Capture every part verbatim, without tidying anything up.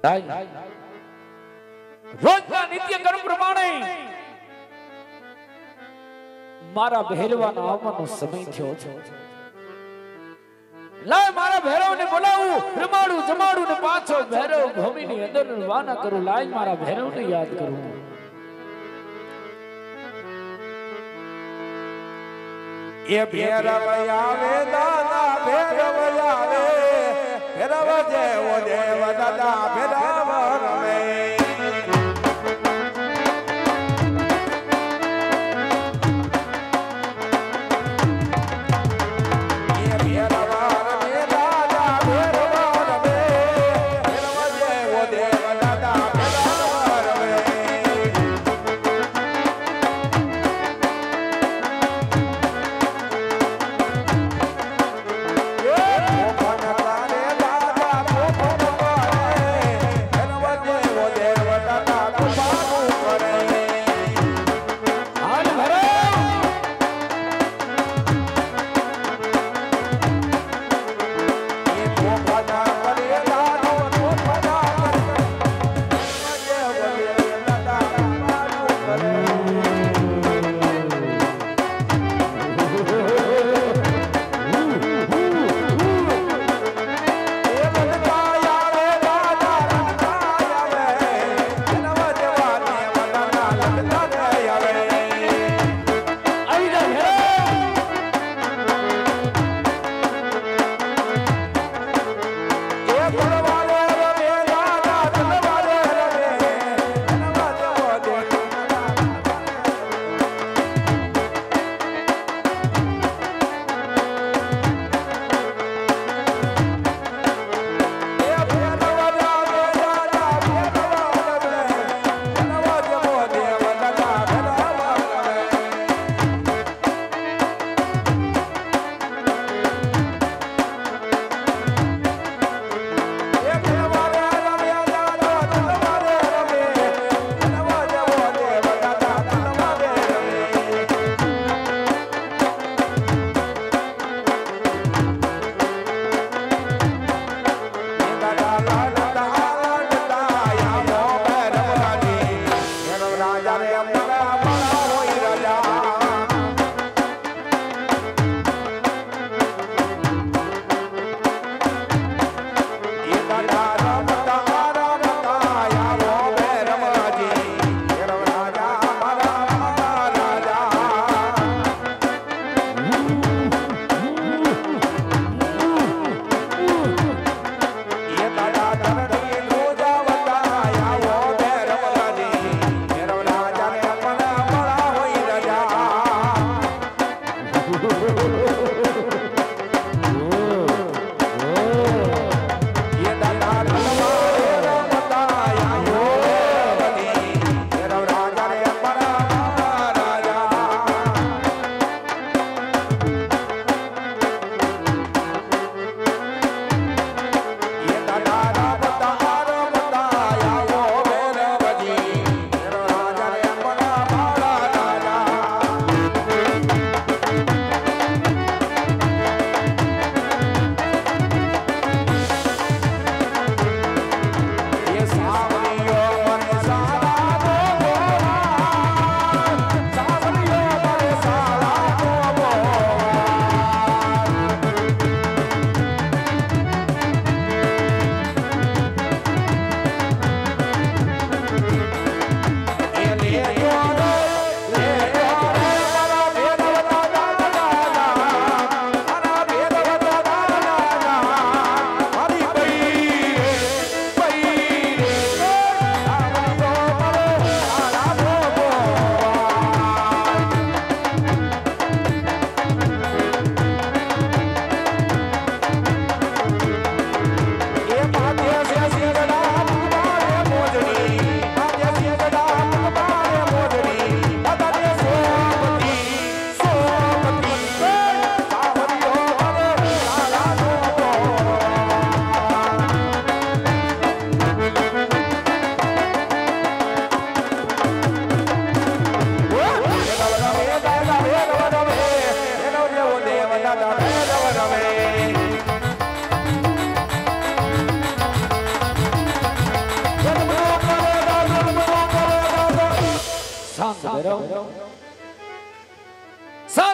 રોજના નિત્ય કર્મ પ્રમાણે મારા ભૈરવાના આવવાનો સમય થયો છે. લાય મારા ભૈરવને બોલાવું, રમાડું જમાડું ને પાછો ભૈરવ ભૂમિની અંદર વાના કરું. લાય મારા ભૈરવને યાદ કરું. એ ભૈરવ આવે દાદા, ભૈરવ આવે, ભૈરવ દેવો દેવ દાદા, ભૈરવ રમે.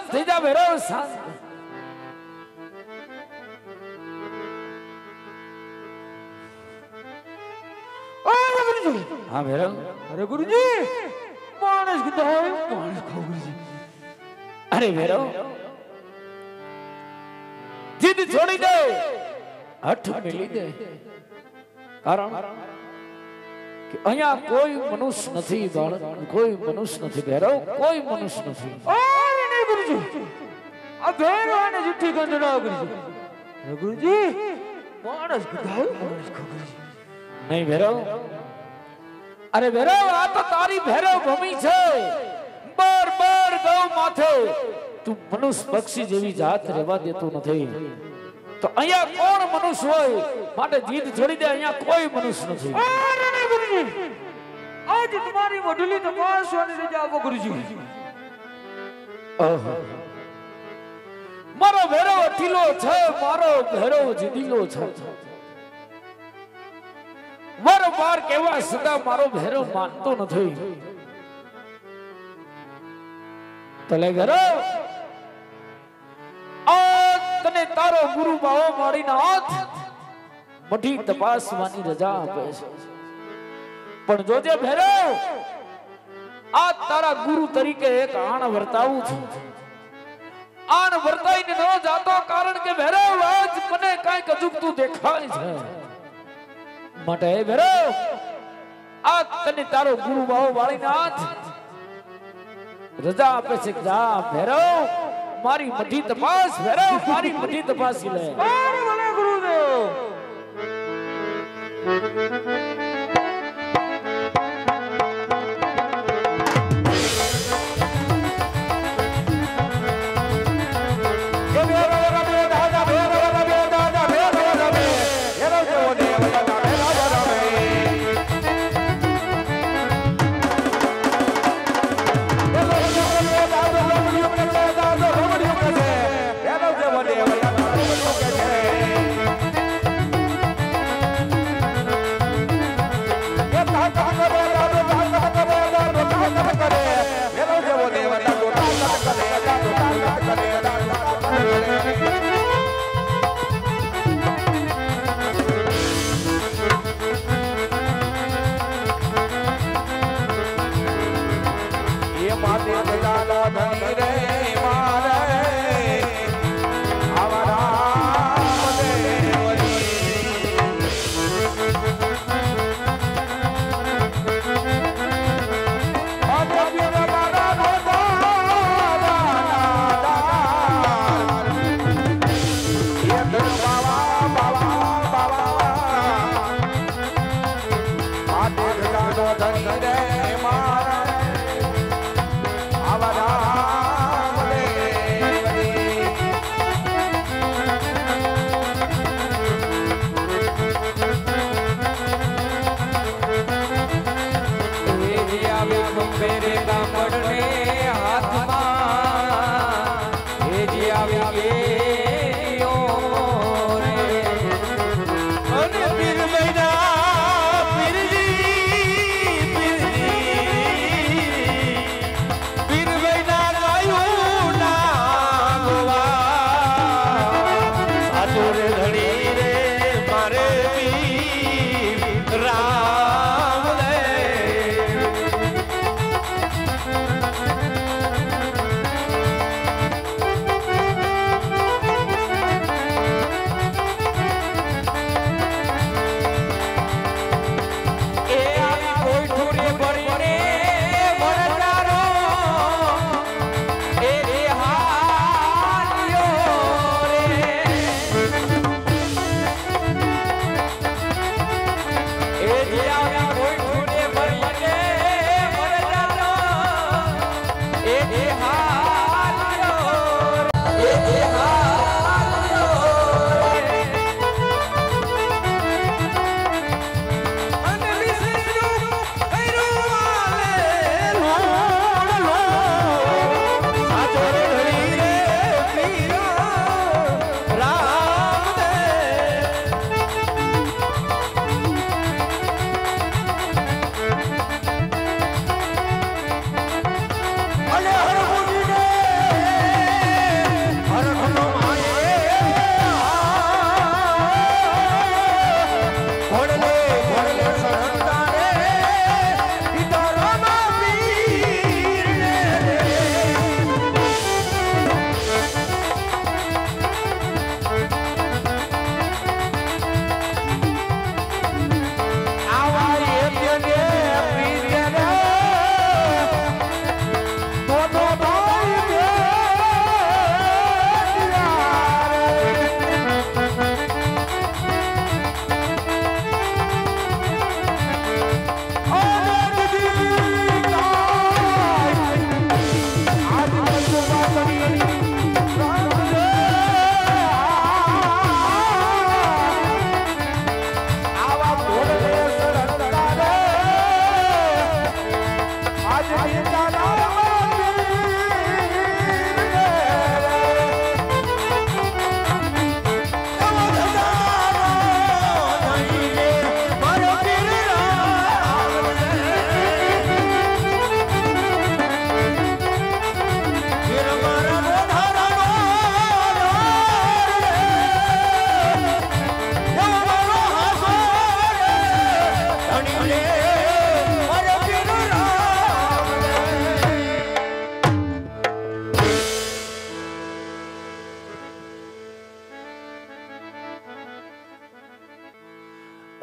થઈ જા ભેરવ શાંત हाँ भैरव अरे गुरुजी मानस कितना है मानस खाओ गुरुजी अरे भैरव जिद छोड़ी दे हठ मिली दे कारण कि અહીંયા કોઈ મનુષ્ય નથી બાળક કોઈ મનુષ્ય નથી ભૈરવ કોઈ મનુષ્ય નથી अरे नहीं गुरुजी अब भैरव ने झूठी गंजना गुरुजी अरे गुरुजी मानस कितना है मानस खाओ गुरुजी नहीं भैरव अरे भैरव आ तो तारी भैरव भूमि छे बार बार गौ माथे तू मनुष्य पक्षी जेवी जात रेवा देतो નથી तो અહીંયા કોણ મનુષ્ય હોય માટે જીદ છોડી દે અહીંયા કોઈ મનુષ્ય નથી अरे नहीं गुरुजी आज तुम्हारी वडली तपास वाली रजा वो गुरुजी ઓહો મારો ભૈરવ અઠીલો છે મારો ભૈરવ જીદીલો છે મારો બાર કેવા સદા મારો ભૈરવ માનતો નથી તલે ભૈરવ આ તને તારો ગુરુ બાવો મારીને હાથ મઠી તપાસવાની રજા આપે છે પણ જોજે ભૈરવ આ તારા ગુરુ તરીકે એક આણ વર્તાવું છું આણ વર્તાઈને ન જાતો કારણ કે ભૈરવ આજ મને કાંઈક અજુગતું દેખાય છે માટે હે ભૈરવ આ તને તારો ગુરુ બાવો વાળીને હાથ રજા આપે છે જા ભૈરવ મારી મઠી તપાસ ભૈરવ મારી મઠી તપાસી લે अरे भले गुरुदेव Yeah.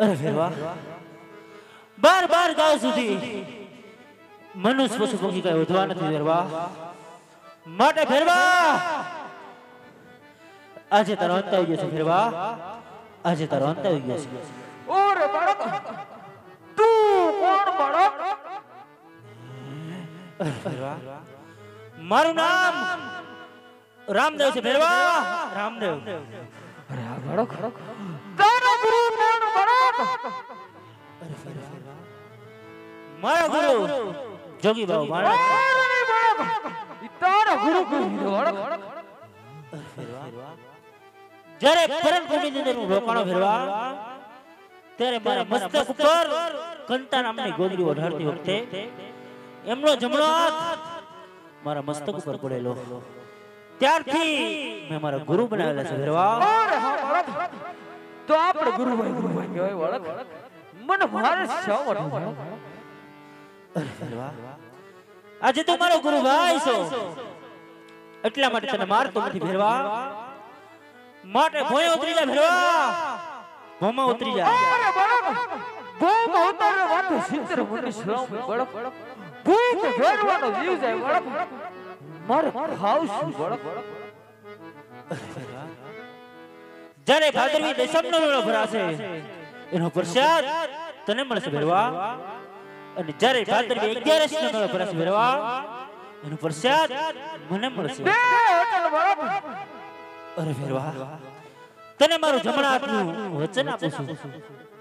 અરે ફેરવા બાર બાર ગાવ સુધી મનુષ્ય પશુ પક્ષી કઈ વધવા નથી ફેરવા માટે ફેરવા આજે તારો અંત આવી ગયો છે ફેરવા આજે તારો અંત આવી ગયો છે ઓરે બાળક તું કોણ બાળક ફેરવા મારું નામ રામદેવ છે ફેરવા રામદેવ અરે આ બાળક તારો ગુરુ કોણ બાળક મારા ગુરુ જોગી બાબુ મારા અરે બાળક ઈ તારા ગુરુ કોણ બાળક જ્યારે પરમ ભૂમિની અંદર હું રોકાણો ફેરવા ત્યારે મારા મસ્તક ઉપર કંટા નામની ગોદડી ઓઢાડતી વખતે એમનો જમણો હાથ મારા મસ્તક ઉપર પડેલો ત્યારથી મેં મારા ગુરુ બનાવેલા છે ફેરવા અરે હા બાળક તો આપણે ગુરુભાઈ ગુરુભાઈ કહેવાય બાળક મને મારે શાવર આજે તું મારો ગુરુભાઈ છો એટલા માટે તને મારતો નથી ફેરવા માટે ભોય ઉતરી જા ફેરવા ભોમાં ઉતરી જા અરે બાળક ભૂખ ઉતારે વાતો સિત્તેર મને શ્રામ બાળક ભૂખ ફેરવાનો જીવ જાય બાળક મારે ખાવ છું બાળક જ્યારે ભાદરવી દશમનો મેળો ભરાશે એનો પ્રસાદ તને મળશે ફેરવા અને જ્યારે ભાદરવી અગિયારસ નો મેળો ભરાશે ફેરવા એનો પ્રસાદ મને મળશે બે હોટલ બાળક અરે ફેરવા તને મારું જમણા હાથનું વચન આપું છું